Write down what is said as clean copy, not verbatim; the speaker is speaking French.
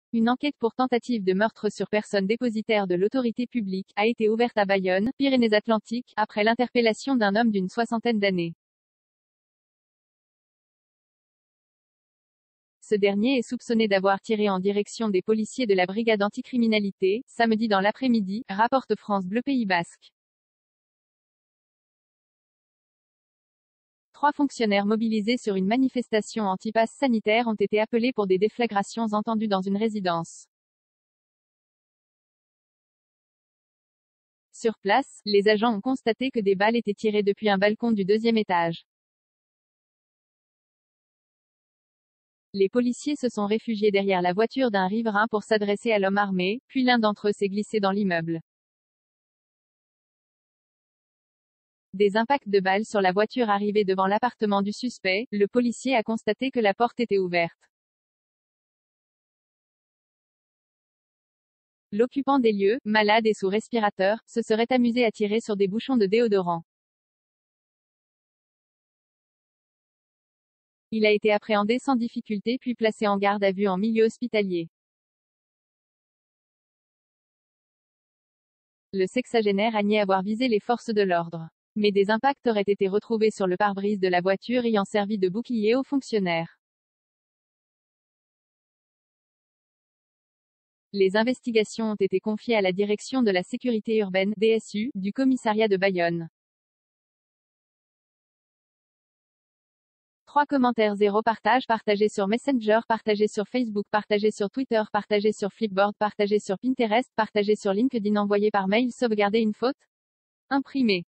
Une enquête pour tentative de meurtre sur personne dépositaire de l'autorité publique a été ouverte à Bayonne, Pyrénées-Atlantiques, après l'interpellation d'un homme d'une soixantaine d'années. Ce dernier est soupçonné d'avoir tiré en direction des policiers de la brigade anticriminalité, samedi dans l'après-midi, rapporte France Bleu Pays Basque. 3 fonctionnaires mobilisés sur une manifestation anti-pass sanitaire ont été appelés pour des déflagrations entendues dans une résidence. Sur place, les agents ont constaté que des balles étaient tirées depuis un balcon du 2e étage. Les policiers se sont réfugiés derrière la voiture d'un riverain pour s'adresser à l'homme armé, puis l'un d'entre eux s'est glissé dans l'immeuble. Des impacts de balles sur la voiture arrivée devant l'appartement du suspect, le policier a constaté que la porte était ouverte. L'occupant des lieux, malade et sous respirateur, se serait amusé à tirer sur des bouchons de déodorant. Il a été appréhendé sans difficulté puis placé en garde à vue en milieu hospitalier. Le sexagénaire a nié avoir visé les forces de l'ordre. Mais des impacts auraient été retrouvés sur le pare-brise de la voiture ayant servi de bouclier aux fonctionnaires. Les investigations ont été confiées à la Direction de la sécurité urbaine, DSU, du commissariat de Bayonne. 3 commentaires 0 partage partagé sur Messenger partagé sur Facebook partagé sur Twitter partagé sur Flipboard partagé sur Pinterest partagé sur LinkedIn envoyé par mail sauvegarder une faute imprimé